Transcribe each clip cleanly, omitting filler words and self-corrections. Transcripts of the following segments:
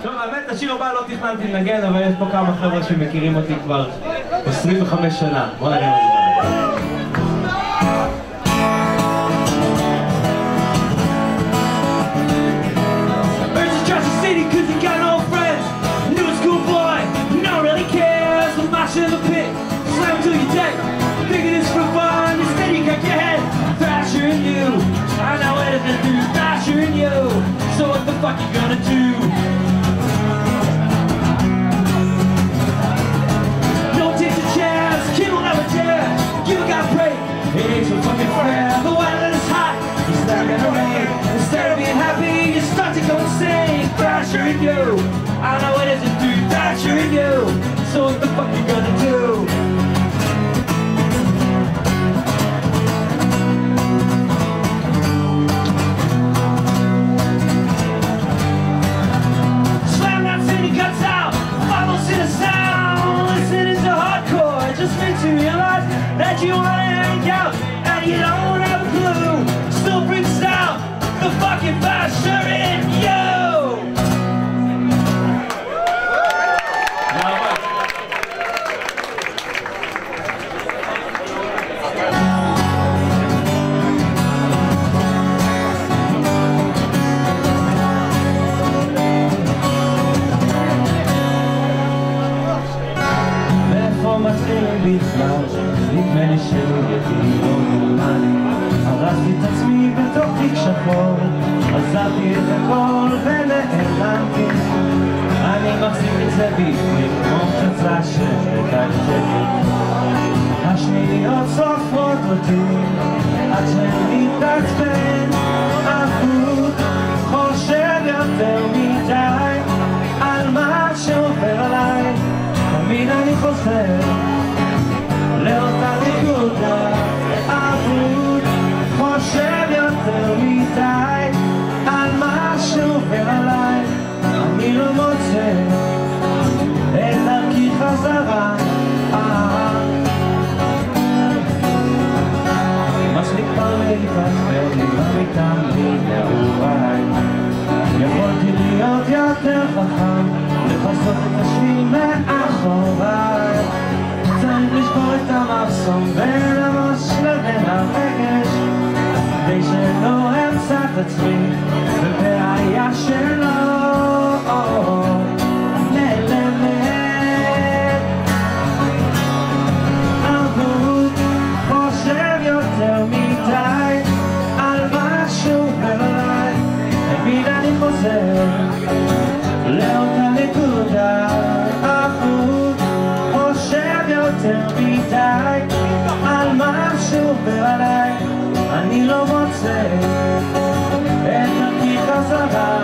טוב, האמת, השיר הבא לא תכננתי לנגן, אבל יש פה כמה חבר'ה שמכירים אותי כבר 25 שנה. בוא נראה את זה. Thrasher in you, I know it isn't through Thrasher in you. So what the fuck you gonna do? Don't take the chance, kid will never dare. You got break, it ain't so fucking fair. The weather is hot, you start gonna rain. Instead of being happy, you start to go insane. Thrasher in you, I know it isn't through Thrasher in you. So what the fuck you gonna do? To realize that you wanna hang out and you don't have a clue. Still brings down the fucking Thrasher in you. נדמה לי שהוא ידי לא נורמלי. הרסתי את עצמי בתוך תיק שחור, עזבתי את הכל ונעלמתי. אני מחזיק את זה בפנים כמו פצצה שמתקתקת. השניות סופרות אותי עד שאני מתעצבן. אבוד חושב יותר מדי על מה שעובר עליי. תמיד אני חוזר לאותה נקודה. אבוד חושב יותר מדי על מה שעובר עליי. אני לא מוצא את דרכי חזרה. מספיק כבר להתעצבן עם המיטה מנעוריי. יכולתי להיות יותר חכם, לפסות את השביל מאחוריי. צריך לשבור את המחסום בין הראש לבין הרגש, כדי שלא אמצא את עצמי בבעיה שלא נעלמת. אבוד חושב יותר מדי על משהו ועליי. תמיד אני חוזר לאותה נקודה. אבוד חושב יותר מדי על משהו ועליי. אני לא מוצא את דרכי חזרה.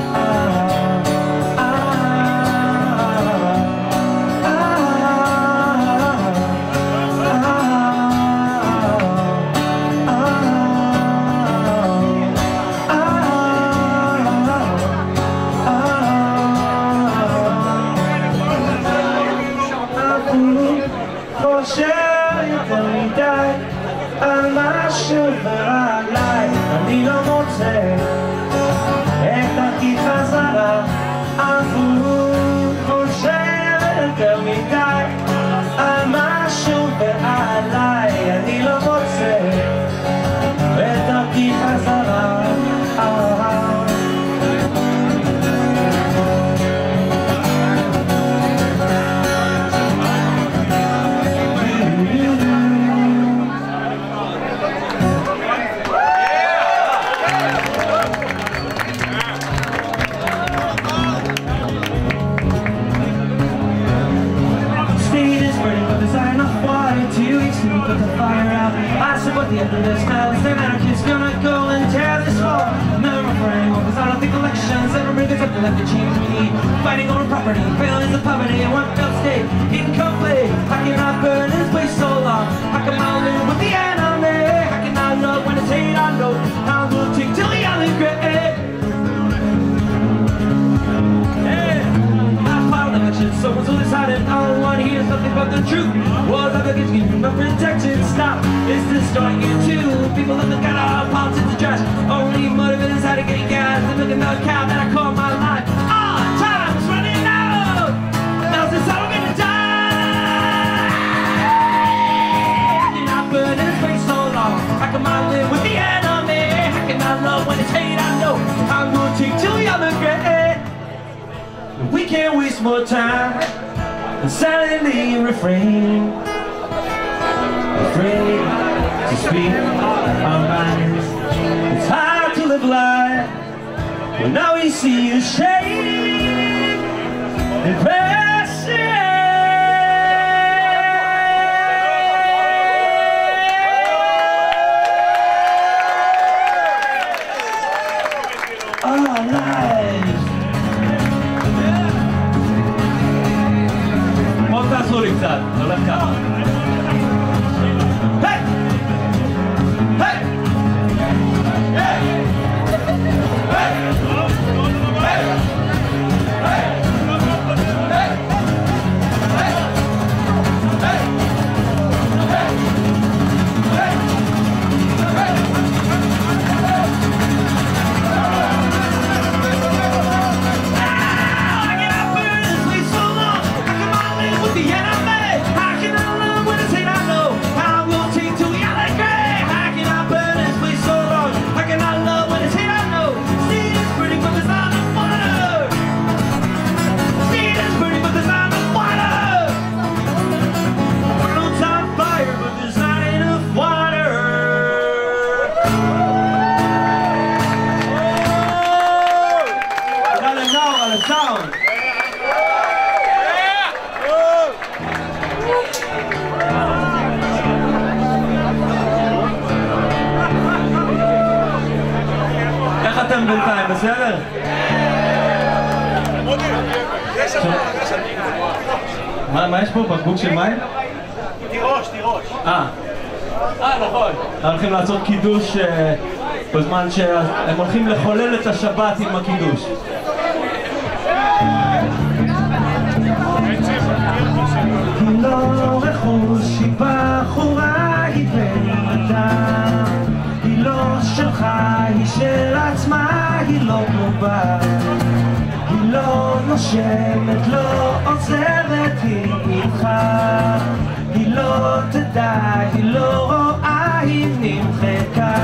אני לא מוצא את דרכי חזרה. אבוד חושב יותר מדי על משהו ועליי. אני לא מוצא את דרכי חזרה. Put the fire out. I said, what the end of this now? Is there anarchists gonna go and tear this wall? Never refrain, was out of the collections. Ever bring us up to let the change we need. Fighting over property, failing the poverty, and one fell state incomplete. How can I burn this place so long? How can I live with the enemy? How can I love when it's hate? I know how will take till the alley grit. Someone's always hiding, all I want to hear is nothing but the truth. Was I begin to give you my protection? Stop, is this starting you too? People that look at our politics are trash. Only motive is how to get gas. They're looking at the cow that I call my life. Time come again. We can't waste more time and silently refrain, afraid to speak our minds. It's hard to live life when now we see you shame and passion. Our lives. בואו תעשו לי קצת, הולך ככה. היי! היי! היי! איך אתם בינתיים, בסדר? מה יש פה? בקבוק של מים? תירוש. נכון. הם הולכים לעשות קידוש בזמן שהם הולכים לחולל את השבת עם הקידוש. היא לא רכוש, היא בחורה, היא בן אדם. היא לא שלך, היא של עצמה, היא לא קרובה. היא לא נושמת, לא עוזרת, היא איתך. היא לא תדע, היא לא רואה, היא נמחקה.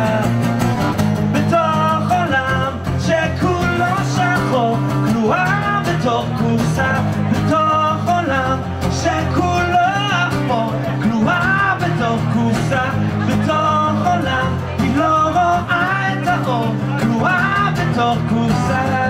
בתוך עולם שכולו שחור, כלואה בתוך קופסא. בתוך עולם שכולו אפור, כלואה בתוך קופסא. בתוך עולם היא לא רואה את האור, כלואה בתוך קופסא.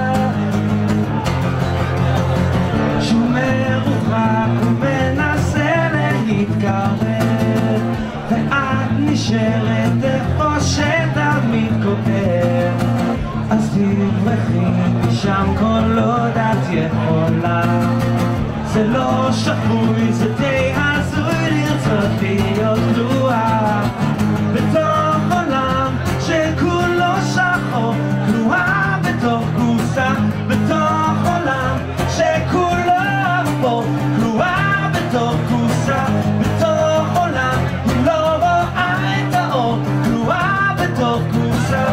שהוא מרוחק ומנסה להתקרב, ואת נשארת איפה שתמיד כותב. אז תברחי משם כל עוד את יכולה. זה לא שפוי, זה די הזוי לרצות להיות כלואה בתוך עולם שכולו שחור, כלואה בתוך קופסא. בתוך עולם שכולו אפור, כלואה בתוך קופסא. בתוך עולם היא לא רואה את האור, כלואה בתוך קופסא.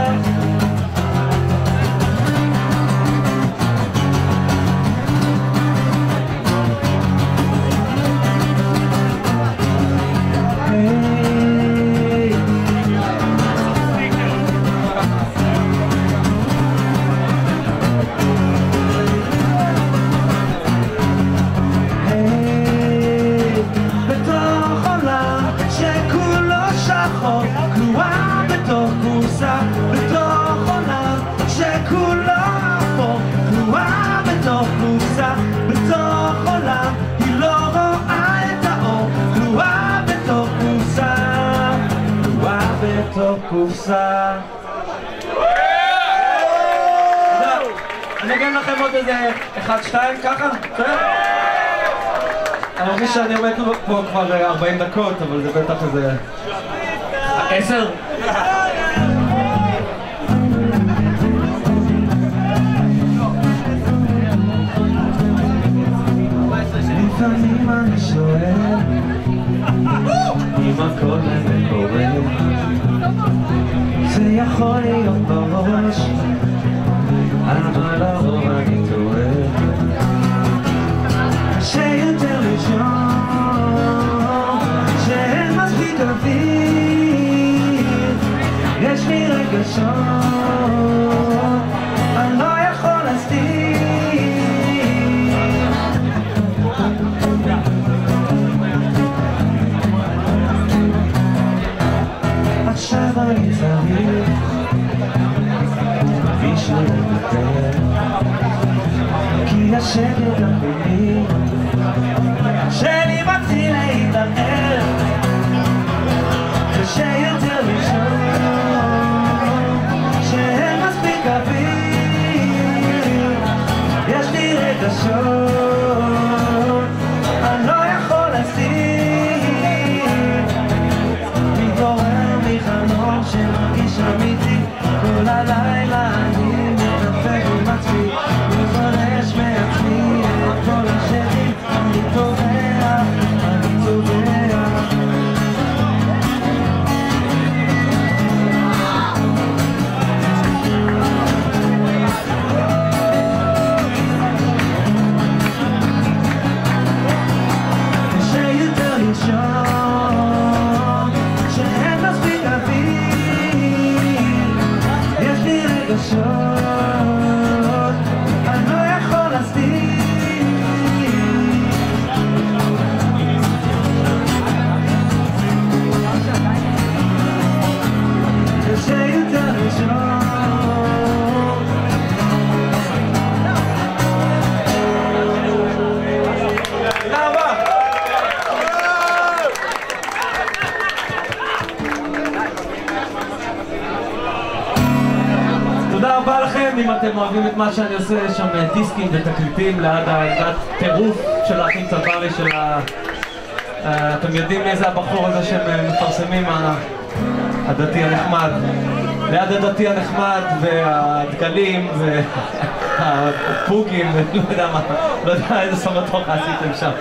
קופסא. אני אגן לכם עוד איזה 1-2 ככה, בסדר? אני מרגיש שאני עומד פה כבר 40 דקות, אבל זה בטח איזה 10. לפעמים אני שואל אם הכל באמת קורה, זה יכול להיות בראש, אבל לרוב אני טועה. שיותר לישון, שאין מספיק אוויר, יש לי רגשות, אני השקט הפנימי שאני מתחיל להתערער ושיותר לישון שאין מספיק אוויר יש לי רגשות אני לא יכול להסתיר מתעורר מחלום שמרגיש אמיתי כל הלילה אני מתנפק עם עצמי מפרש מעצמי את כל השני אני טובע, אני טובע כשיותר לנשום שאין מספיק אוויר יש לי רגשות אני לא יכול להסתיר כשיותר לנשום תודה רבה לכם. אם אתם אוהבים את מה שאני עושה, יש שם דיסקים ותקליטים ליד העמדת טירוף של האחים צברי של אתם יודעים מי זה הבחור הזה שהם מפרסמים הדתי הנחמד ליד הדתי הנחמד והדגלים והפוגים ולא יודע מה, לא יודע איזה סמטוח עשיתם שם.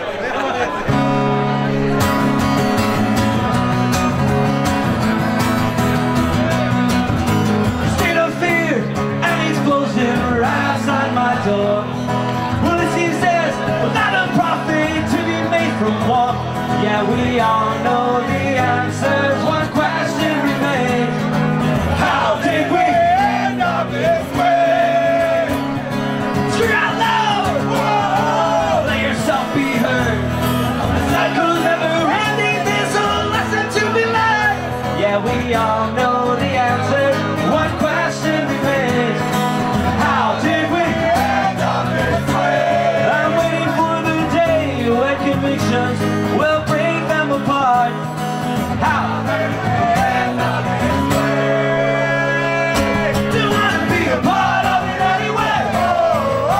Yeah, we all know the answers. One question remains: how did we end up this way? Scream out loud! Whoa! Let yourself be heard. The cycle's never ending. There's a lesson to be learned. Yeah, we all know the answers. One question remains: how did we end up this way? I'm waiting for the day when convictions will apart. How did we end up this way? Do you want to be a part of it anyway? Oh,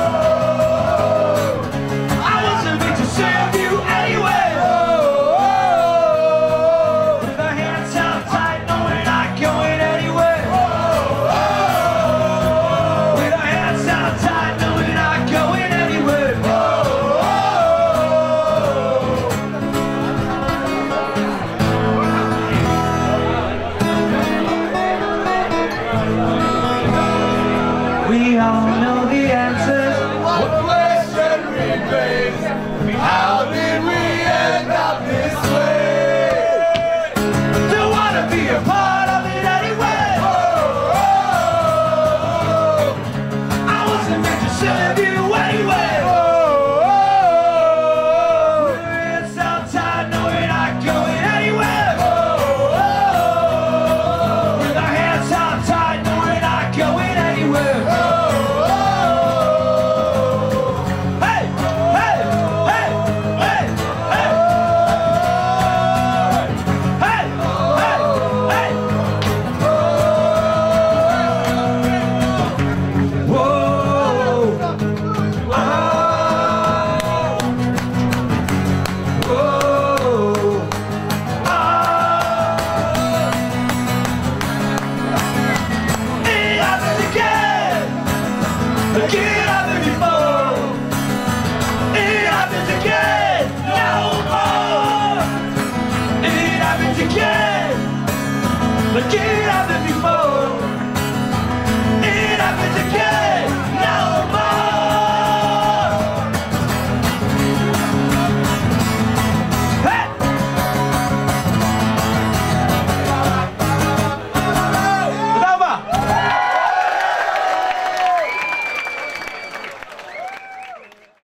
I wasn't meant to serve you anyway. Oh, with our hands held tight, no, we're not going anywhere. Oh, with our hands held tight, no, we're not going anywhere. We all know the answers. One question remains: how did we end up this way? Don't wanna be a part of it anyway. Oh, I wasn't meant to serve you anyway. Oh, it's outside, no, we're not going anywhere. Oh, with our hands held tight, no, we're not going anywhere. Again!